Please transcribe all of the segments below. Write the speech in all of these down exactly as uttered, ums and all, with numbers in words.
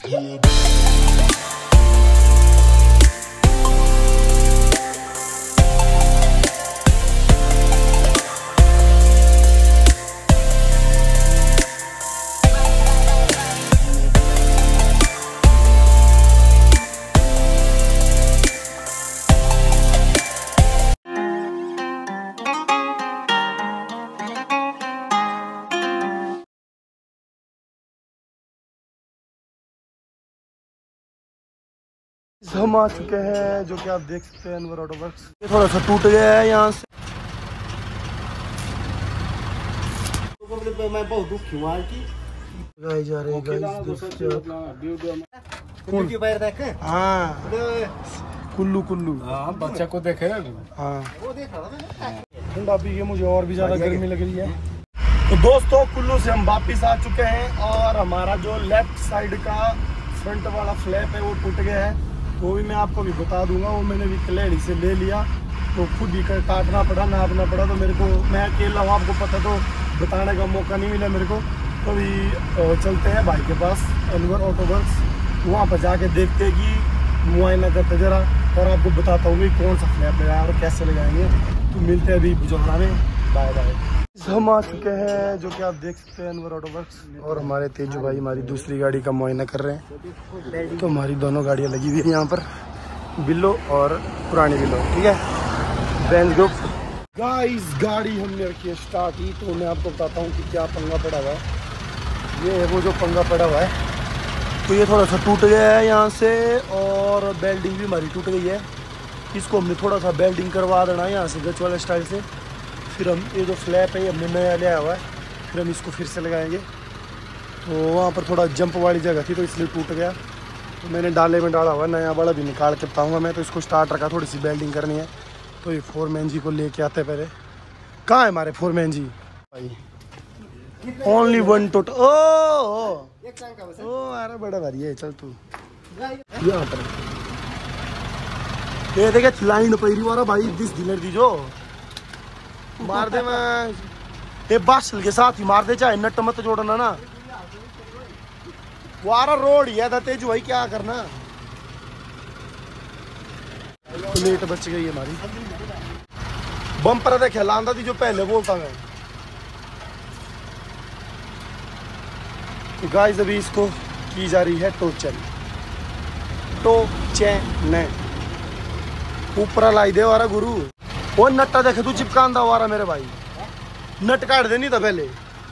हम आ चुके हैं, जो कि आप देख सकते हैं अनवर ऑटो वर्क्स। ये थोड़ा सा टूट गया है यहाँ से। मैं बहुत दुखी हूँ की गाइस जा रहे हैं गाइस, हाँ कुल्लू कुल्लू हाँ बच्चा को देखे हाँ ठंडा पी के मुझे और भी ज्यादा गर्मी लग रही है। तो दोस्तों कुल्लू से हम वापिस आ चुके हैं और हमारा जो लेफ्ट साइड का फ्रंट वाला फ्लैप है वो टूट गया है। वो भी मैं आपको भी बता दूंगा। वो मैंने भी कलेड़ी से ले लिया तो खुद ही काटना पड़ा, नापना पड़ा। तो मेरे को, मैं अकेला हूँ, आपको पता, तो बताने का मौका नहीं मिला मेरे को। तो अभी चलते हैं भाई के पास अनवर ऑटो वर्क्स, वहाँ पर जाके देखते हैं कि मुआयना करते जरा, और आपको बताता हूँ कि कौन सा फ्लैप लगाया और कैसे लगाएंगे। तो मिलते हैं अभी बुजौरा में। Bye bye. हम आ चुके हैं, जो कि आप देख सकते हैं अनवर ऑटो वर्क्स, और हमारे तेजू भाई हमारी दूसरी गाड़ी का मुआयना कर रहे हैं। तो हमारी दोनों गाड़ियाँ लगी हुई हैं यहाँ पर, बिल्लो और पुरानी बिल्लो, ठीक है, बेंज ग्रुप। गाइस गाड़ी हमने रखी है स्टार्ट ही। तो मैं आपको बताता हूँ कि क्या पंगा पड़ा हुआ है। ये है वो जो पंगा पड़ा हुआ है। तो ये थोड़ा सा टूट गया है यहाँ से, और बेल्डिंग भी हमारी टूट गई है। इसको हमने थोड़ा सा बेल्डिंग करवा देना है यहाँ से गच वाले स्टाइल से। फिर हम ये जो फ्लैप है ये हमने नया लिया हुआ है, फिर हम इसको फिर से लगाएंगे। तो वहाँ पर थोड़ा जंप वाली जगह थी तो इसलिए टूट गया। तो मैंने डाले में डाला हुआ है, नया बड़ा भी निकाल के बताऊँगा मैं। तो इसको स्टार्ट रखा, थोड़ी सी बेल्डिंग करनी है। तो ये फोर मैन जी को लेके आते पहले। कहाँ है हमारे फोर मैन जी भाई? ओनली वन टोट। ओ अरे बड़ा भारी है, चल तू यहाँ पर। ये देखे लाइन पैरी वाला भाई, दिस डिलर दी जो मार दे। मैं ये बासल के साथ ही मार दे, चाहे नट मत जोड़ना ना। वारा रोड ही है तेजू भाई, क्या करना। प्लेट बच गई है हमारी। बम्पर देखे लांदा थी जो पहले बोलता मैं। तो गाइस अभी इसको की जा रही है टोचन टोचन ऊपर लाई दे वारा गुरु। वो नट्टा देखे तू चिपकांदा वारा मेरे भाई, नट काट दे नहीं था पहले।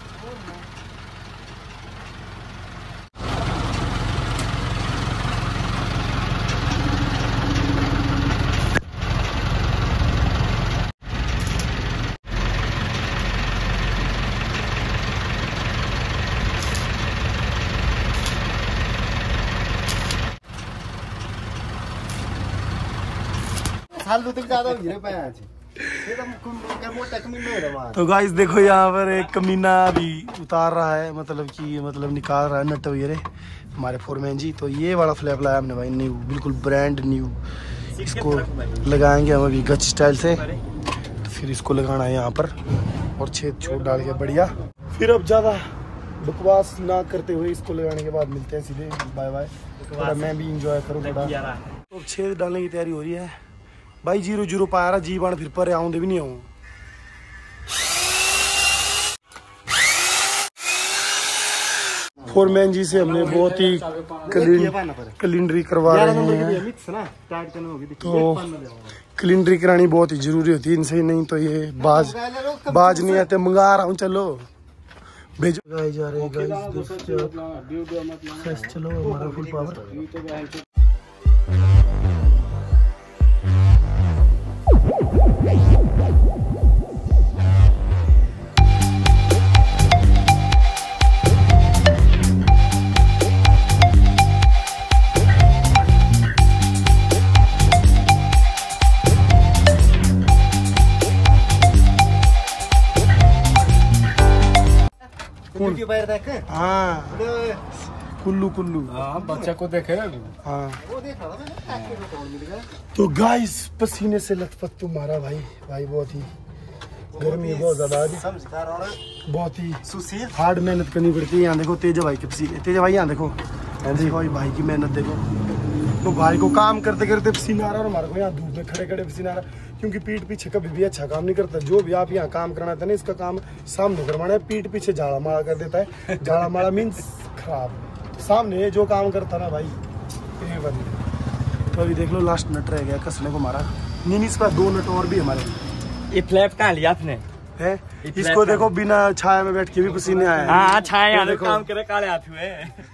तो गाइस देखो यहाँ पर एक कमीना भी उतार रहा है, मतलब कि मतलब निकाल रहा है नट वगैरह हमारे फोरमैन जी। तो ये वाला फ्लैप लाया हमने भाई, न्यू, बिल्कुल ब्रांड न्यू। इसको लगाएंगे हम अभी गच स्टाइल से। तो फिर इसको लगाना है यहाँ पर और छेद छोड़ डाल के बढ़िया। फिर अब ज़्यादा बकवास ना करते हुए इसको लगाने के बाद मिलते हैं सीधे। Bye bye. थोड़ा मैं भी इंजॉय करूँ थोड़ा। तो छेद डालने की तैयारी हो रही है भाई। जीरो जीरो पाया रहा जी बाण, फिर पर आऊँ भी नहीं आऊँ। फोरमैन जी से हमने बहुत ही क्लीनरी करवा रहे हैं। तो क्लीनरी करानी बहुत ही जरूरी होती है इनसे, नहीं तो ये बाज बाज नहीं आते। मंगा रहा हूँ, चलो भेजो। गाइस जा रहे हैं गाइस, चलो हमारा फुल पावर। हाँ कुल्लू कुल्लू हाँ बच्चा को देखे हाँ। तो गाइस पसीने से लथपथ तुम्हारा भाई भाई बहुत ही गर्मी है बहुत ज्यादा, बहुत ही हार्ड मेहनत करनी पड़ती है। यहाँ देखो तेजा भाई के पसीने, तेजा भाई यहाँ देखो देखो भाई भाई की मेहनत देखो। तो भाई को काम करते करते पसीना आ रहा है और हमारे को यहाँ धूप में खड़े खड़े पसीना आ रहा है, क्योंकि पीठ पीछे कभी भी अच्छा काम नहीं करता। जो भी आप यहाँ काम करना था ना, इसका काम सामने करवाना है, पीठ पीछे झाड़ा माड़ा कर देता है। झाड़ा माड़ा मीन्स खराब। तो सामने जो काम करता ना भाई ये बंद। तो अभी देख लो लास्ट नट रह गया कसने को हमारा। नहीं इस पर दो नट और भी हमारे। ये फ्लैप कहाँ लिया आपने है? इसको देखो बिना छाया में बैठ के भी पसीने आए। हाँ छाया तो काम करे काले हाथ हुए।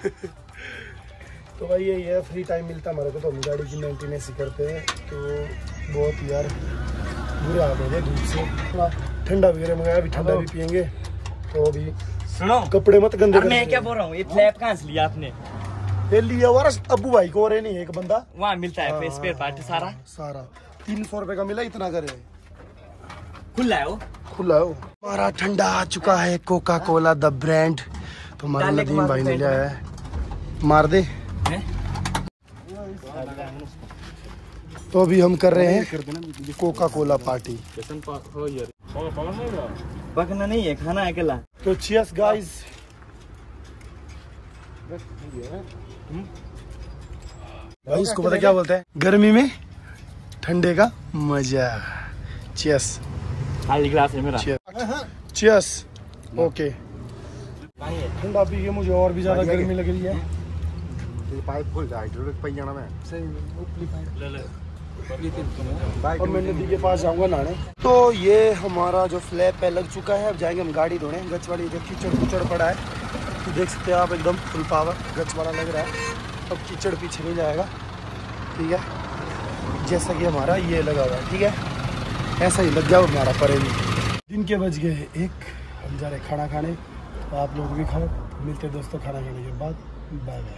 तो भाई यही है, फ्री टाइम मिलता है हमारे को तो हम गाड़ी की मेंटेनेंस ही करते हैं। तो बहुत यार बुरे हाल हो गए धूप से। थोड़ा ठंडा वगैरह मंगाया, अभी ठंडा भी पियेंगे। तो अभी सुनो कपड़े मत गंदे कर। मैं क्या बोल रहा हूँ, ये फ्लैप कहाँ से लिया आपने? ये लिया हुआ अबू भाई को, और नहीं एक बंदा वहाँ मिलता है स्पेयर पार्ट सारा सारा तीन सौ रुपए का मिला। इतना करे खुला है वो, खुला हो। हमारा ठंडा आ चुका है, कोका कोला द ब्रांड। तो हमारा नदीम भाई ने लिया है, मार दे। तो अभी हम कर रहे हैं कोका कोला पार्टी। पकना नहीं है, खाना है अकेला। तो चीयर्स गाइस। भाई इसको पता क्या बोलते हैं, गर्मी में ठंडे का मजा। चीयर्स। खाली ग्लास है मेरा। चीयर्स। ओके। ठंडा पी के मुझे और भी ज्यादा गर्मी लग रही है। पाइप खोल जा, हाइड्रोलिक पाइप जाना मैं। ले ले। और मैं नदी के पास जाऊंगा नहाने। तो ये हमारा जो फ्लैप है लग चुका है। अब जाएंगे हम गाड़ी धोने। गच वाली जो कीचड़ कुचड़ पड़ा है, तो देख सकते हैं आप एकदम फुल पावर गच वाला लग रहा है। अब कीचड़ पीछे नहीं जाएगा, ठीक है, जैसा कि हमारा ये लगा हुआ है, ठीक है, ऐसा ही लग गया हमारा परे भी। दिन के बज गए एक, हम जा रहे खाना खाने। तो आप लोग भी खाओ, मिलते दोस्तों खाना खाने के बाद। Bye bye.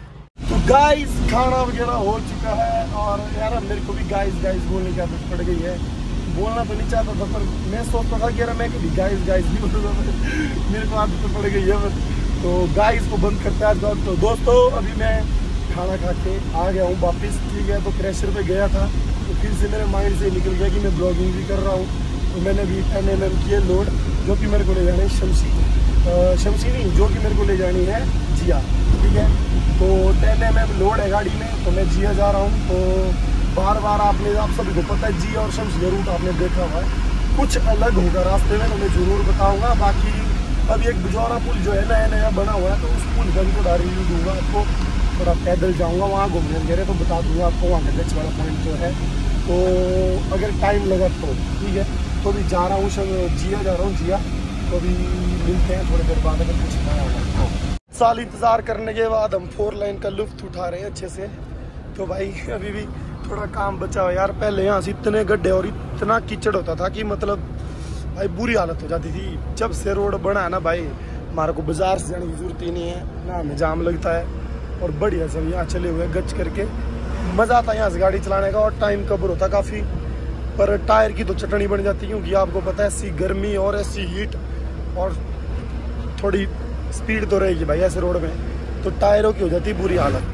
तो गाइस खाना वगैरह हो चुका है, और यार मेरे को भी गाइस गाइस बोलने की आदत पड़ गई है। बोलना तो नहीं चाहता था, पर मैं सोचता था कि यार मैं कभी गाइस गाइस नहीं बोलता, मेरे को आदत तो पड़ गई है। तो गाइस को बंद करते हैं। तो दोस्तों अभी मैं खाना खा के आ गया हूँ वापस, ठीक है। तो क्रैशर पे गया था, तो फिर से मेरे माइंड से निकल गया कि मैं ब्लॉगिंग भी कर रहा हूँ। तो मैंने भी टेन एम एम की है लोड, जो कि मेरे को ले जानी है शमशी शमशी नहीं, जो कि मेरे को ले जानी है जिया, ठीक है। तो टेन एम एम लोड है गाड़ी में, तो मैं जिया जा रहा हूँ। तो बार बार आपने आप सभी को पता है जिया और शमशी का रूट आपने देखा हुआ है, कुछ अलग होगा रास्ते में, तो मैं ज़रूर बताऊँगा। बाकी अभी एक बुजौरा पुल जो है नया नया बना हुआ है, तो उस पुल का भी थोड़ा रिव्यू दूंगा आपको। थोड़ा पैदल जाऊंगा वहाँ घूमने वगैरह, तो बता दूंगा आपको वहाँ का गच वाला पॉइंट जो है। तो अगर टाइम लगा तो ठीक है। तो अभी जा रहा हूँ जिया जा रहा हूँ जिया। तो अभी मिलते हैं थोड़ी देर बाद, अगर कुछ नया होगा। साल इंतज़ार करने के बाद हम फोर लाइन का लुत्फ़ उठा रहे हैं अच्छे से। तो भाई अभी भी थोड़ा काम बचा हुआ यार। पहले यहाँ से इतने गड्ढे और इतना कीचड़ होता था कि मतलब भाई बुरी हालत हो जाती थी। जब से रोड बना है ना भाई, हमारे को बाजार से जाने की जरूरत ही नहीं है ना, हमें जाम लगता है। और बढ़िया सब यहाँ चले हुए गच करके मज़ा आता है यहाँ से गाड़ी चलाने का, और टाइम कवर होता काफ़ी। पर टायर की तो चटनी बन जाती है, क्योंकि आपको पता है ऐसी गर्मी और ऐसी हीट, और थोड़ी स्पीड तो रहेगी भाई ऐसे रोड में, तो टायरों की हो जाती है बुरी हालत।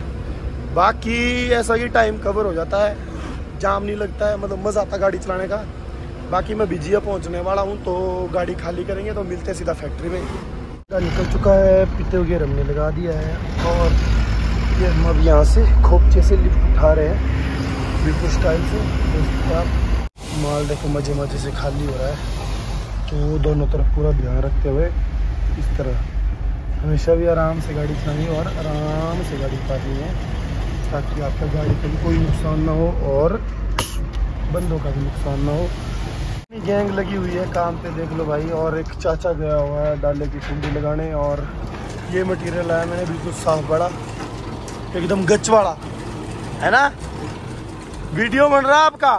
बाकी ऐसा ही टाइम कवर हो जाता है, जाम नहीं लगता है, मतलब मज़ा आता है गाड़ी चलाने का। बाकी मैं बिजिया पहुंचने वाला हूं, तो गाड़ी खाली करेंगे तो मिलते हैं सीधा फैक्ट्री में। गाड़ी निकल चुका है, पीते वगैरह हमने लगा दिया है, और ये हम अब यहाँ से खोपचे से लिफ्ट उठा रहे हैं बिल्कुल स्टाइल से। माल देखो मजे मजे से खाली हो रहा है। तो दोनों तरफ पूरा ध्यान रखते हुए इस तरह हमेशा भी आराम से गाड़ी चलानी और आराम से गाड़ी उतारनी है, ताकि आपका गाड़ी का भी कोई नुकसान ना हो और बंदों का भी नुकसान ना हो। गैंग लगी हुई है काम पे, देख लो भाई। और एक चाचा गया हुआ है डाले की कुंडी लगाने, और ये मटेरियल आया मैंने बिल्कुल साफ बड़ा, एकदम गच वाला है ना। वीडियो बन रहा है आपका।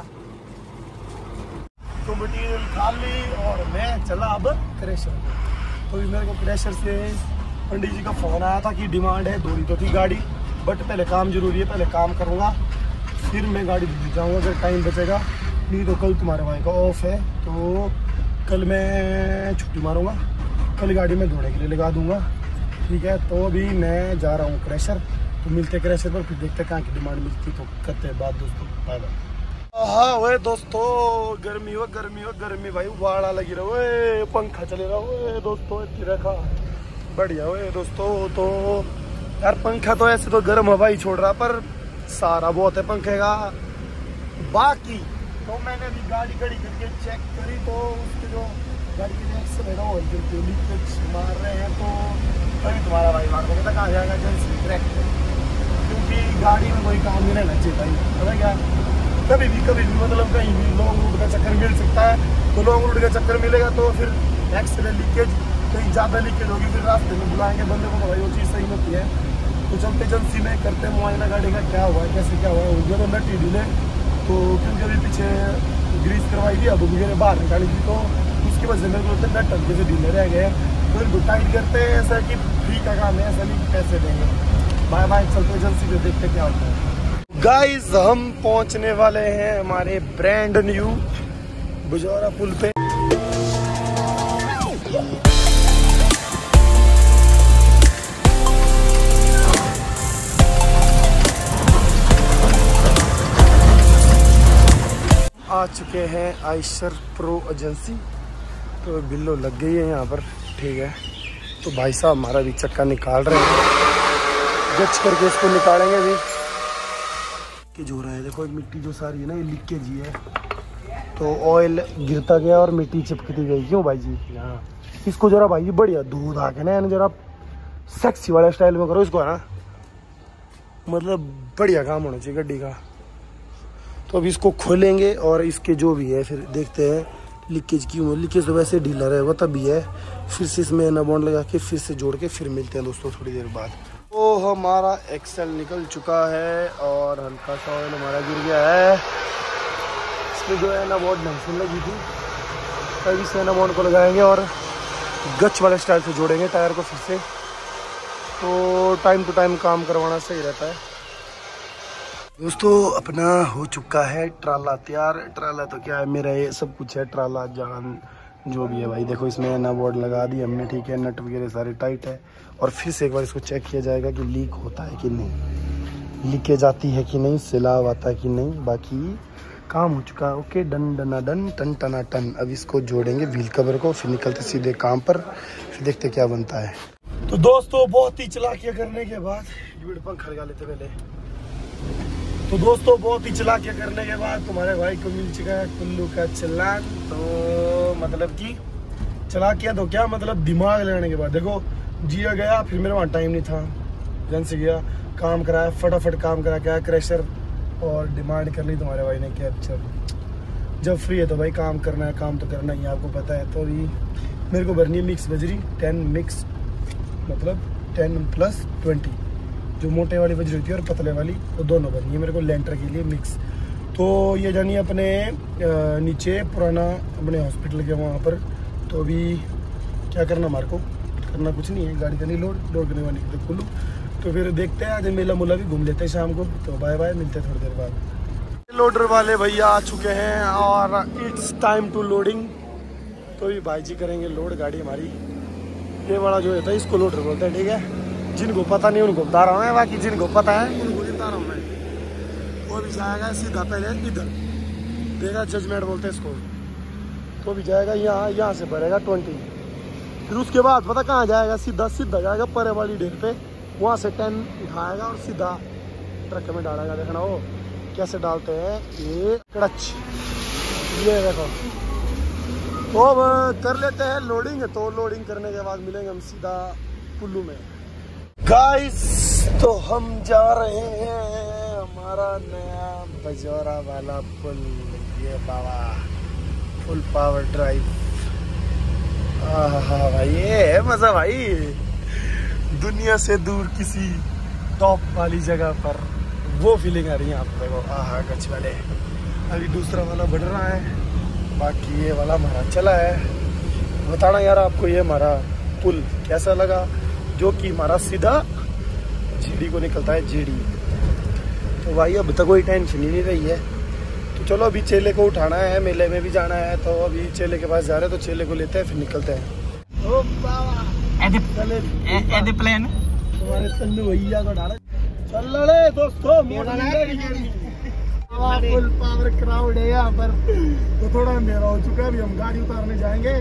तो मटेरियल खाली और मैं चला अब क्रैशर। तो मेरे को क्रैशर से पंडित जी का फोन आया था कि डिमांड है, दूरी तो थी गाड़ी, बट पहले काम जरूरी है, पहले काम करूँगा फिर मैं गाड़ी जाऊँगा अगर टाइम बचेगा। नहीं तो कल तुम्हारे भाई का ऑफ है, तो कल मैं छुट्टी मारूंगा, कल गाड़ी में धोने के लिए लगा दूंगा, ठीक है। तो अभी मैं जा रहा हूँ क्रैशर, तो मिलते क्रैशर पर, फिर देखते हैं कहाँ की डिमांड मिलती, तो करते हैं बात दोस्तों। Bye bye. हाँ वे दोस्तों, गर्मी हो गर्मी हो गर्मी भाई, वाड़ा लगी रहा वे, पंखा चले रहा वे दोस्तों, इतनी रखा बढ़िया वे दोस्तों। तो यार पंखा तो ऐसे तो गर्म हवा ही छोड़ रहा, पर सारा बहुत है पंखे का। बाकी तो मैंने अभी गाड़ी खड़ी करके चेक करी तो उसके जो गाड़ी के एक्सरे ना लीकेज मार रहे हैं, तो अभी तुम्हारा भाई मार को कहाँ जाएगा एजेंसी ट्रैक, क्योंकि गाड़ी में कोई काम नहीं रहना चाहिए भाई, पता क्या, कभी भी कभी भी मतलब कहीं भी लॉन्ग रूट का चक्कर मिल सकता है। तो लॉन्ग रूट का चक्कर मिलेगा तो फिर एक्सरे लीकेज कहीं ज़्यादा लीकेज होगी, फिर रास्ते में बुलाएंगे बंदे को, तो भाई वो चीज़ सही होती है। तो चलते एजेंसी में करते मुआयना गाड़ी का क्या हुआ है, कैसे क्या हुआ है। उनके तो नट ही ढीले, तो क्योंकि अभी पीछे ग्रीस करवाई थी, अब वगैरह बाहर निकाली थी, तो उसकी वजह से मेरे को नट हल्के से ढीले रह गए। तो इनको टाइट करते हैं, ऐसा कि फ्री का काम है, ऐसा नहीं पैसे देंगे। बाय बाय, चलते एजेंसी पे देखते क्या होता है। गाइस हम पहुंचने वाले हैं हमारे ब्रांड न्यू बुजौरा पुल पे। आ चुके हैं आयशर प्रो एजेंसी, तो बिल्लो लग गई है यहाँ पर, ठीक है। तो भाई साहब हमारा भी चक्का निकाल रहे हैं, गच करके इसको निकालेंगे भी कि जो रहा है। देखो मिट्टी जो सारी है ना, ये लीकेज ही है, तो ऑयल गिरता गया और मिट्टी चिपकती गई। क्यों भाई जी? हाँ, इसको जरा भाई जी बढ़िया दूध आके ना, जरा सेक्सी वाले स्टाइल में करो इसको, है ना, मतलब बढ़िया काम होना चाहिए गड्डी का। तो अब इसको खोलेंगे और इसके जो भी है फिर देखते हैं लीकेज क्यों। लीकेज तो वैसे ढीला रहेगा तभी है, फिर से इसमें ना बॉन्ड लगा के फिर से जोड़ के फिर मिलते हैं दोस्तों थोड़ी देर बाद। तो हमारा एक्सेल निकल चुका है और हल्का सा ऑयल हमारा गिर गया है। इसमें जो है ना बॉन्ड ढंग लगी थी, तभी से ना बॉन्ड को लगाएंगे और गच वाले स्टाइल से जोड़ेंगे टायर को फिर से। तो टाइम टू टाइम काम करवाना सही रहता है दोस्तों। अपना हो चुका है ट्राला तैयार। ट्राला तो क्या है, मेरा ये सब कुछ है, ट्राला जान जो भी है भाई। देखो इसमें ना बोर्ड लगा दी हमने, ठीक है, नट वगैरह सारे टाइट है। और फिर से एक बार इसको चेक किया जाएगा कि लीक होता है कि नहीं, लीकेज आती है कि नहीं, सिलाव आता है कि नहीं। बाकी काम हो चुका है, ओके, डन डना डन टन टना टन। अब इसको जोड़ेंगे व्हील कवर को, फिर निकलते सीधे काम पर, फिर देखते क्या बनता है। तो दोस्तों बहुत ही चालाकियां करने के बाद पंखा लगा लेते पहले। तो दोस्तों बहुत ही चालाकियां करने के बाद तुम्हारे भाई को मिल चुका है कुल्लू का चालान। तो मतलब कि चालाकियां तो क्या, मतलब दिमाग लगाने के बाद। देखो जिया गया, फिर मेरे वहाँ टाइम नहीं था, जन से गया, काम कराया, फटाफट काम करा क्या क्रैशर और डिमांड कर ली तुम्हारे भाई ने कि अच्छा जब फ्री है तो भाई काम करना है, काम तो करना ही आपको पता है। तो अभी मेरे को भरनी है मिक्स बजरी, टेन मिक्स मतलब टेन प्लस ट्वेंटी, जो मोटे वाली बजरी होती है और पतले वाली, वो दोनों भरनी है मेरे को लेंटर के लिए मिक्स। तो ये जानी अपने नीचे पुराना अपने हॉस्पिटल के वहाँ पर। तो अभी क्या करना, हमारे को करना कुछ नहीं है, गाड़ी करनी लोड लोड करने वाली तो कुल्लू। तो फिर देखते हैं, आज मेला मुला भी घूम लेते हैं शाम को। तो बाय बाय, मिलते हैं थोड़ी देर बाद। लोडर वाले भैया आ चुके हैं और इट्स टाइम टू लोडिंग। तो भी भाई जी करेंगे लोड गाड़ी हमारी। ये वाला जो होता है इसको लोडर बोलते हैं, ठीक है। जिनको पता नहीं उनको बता रहा हूँ मैं, बाकी जिनको पता है उनको बता रहा हूँ मैं। वो भी जाएगा सीधा पहले इधर, देखा जजमेंट बोलते हैं इसको। तो भी जाएगा यहाँ, यहाँ से भरेगा ट्वेंटी, फिर उसके बाद पता कहाँ जाएगा, सीधा सीधा जाएगा परे वाली ढेर पे, वहाँ से टेन उठाएगा और सीधा ट्रक में डालेगा। देखना वो कैसे डालते हैं, ये कड़च, ये देखो। तो अब कर लेते हैं लोडिंग। तो लोडिंग करने के बाद मिलेंगे हम सीधा कुल्लू में। गाइस तो हम जा रहे हैं हमारा नया बजौरा वाला पुल, ये बाबा फुल पावर ड्राइव। हाँ भाई ये है मजा भाई, दुनिया से दूर किसी टॉप वाली जगह पर वो फीलिंग आ रही है आपको। देखो आहा गच वाले, अभी दूसरा वाला बढ़ रहा है, बाकी ये वाला हमारा चला है। बताना यार आपको ये हमारा पुल कैसा लगा, जो कि हमारा सीधा जीडी को निकलता है, जीडी। तो भाई अब तक कोई टेंशन ही नहीं रही है। तो चलो अभी चेले को उठाना है, मेले में भी जाना है। तो अभी चेले के पास जा रहे हैं, तो चेले को लेते हैं फिर निकलते हैं। ओ बाबा चले एदे प्लान तुम्हारे तन्नू भैया को डाला। चल ले दोस्तों, फुल पावर क्राउड है यहाँ पर। तो थोड़ा अंधेरा हो चुका है, अभी हम गाड़ी उतारने जाएंगे।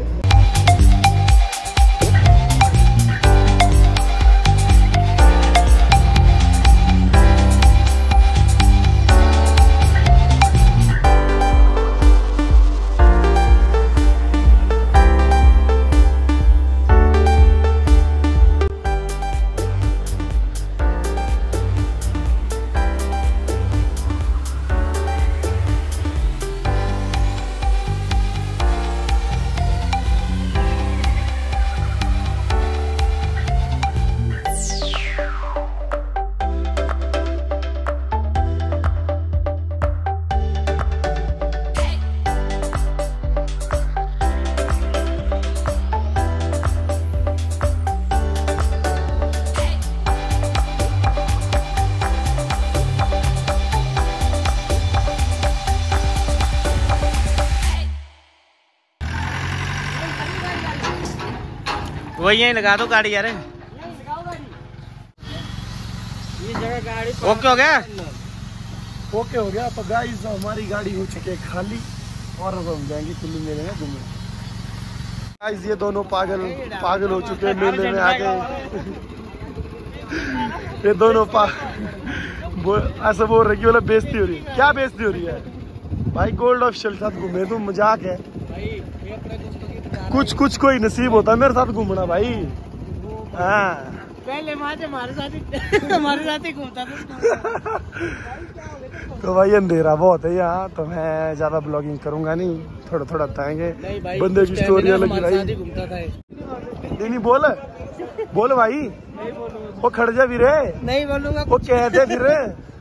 भाई यहीं लगा दो गाड़ी यार। ये जगह गाड़ी ओके हो गया, ओके हो गया। तो गाइस हमारी गाड़ी हो चुकी है खाली और अब हम जाएंगे कुल्लू मेले में घूमने। गाइस ये दोनों पागल पागल हो चुके हैं मेले में आके। ये दोनों पा ऐसा बोल रहे कि मतलब बेइज्जती हो रही है। क्या बेइज्जती हो रही है भाई? गोल्ड ऑफिशियल साथ घूमे तुम, मजाक है। कुछ कुछ कोई नसीब होता है मेरे साथ घूमना भाई। हाँ पहले हमारे साथ हमारे साथ ही घूमता था। तो भाई अंधेरा बहुत है यहाँ, तो मैं ज्यादा ब्लॉगिंग करूंगा नहीं, थोड़ा थोड़ा बताएंगे बंदे की स्टोरी अलग भाई। नहीं नहीं बोल बोल भाई, वो खड़ जा भी रे। नहीं बोलूंगा, वो कह दे फिर।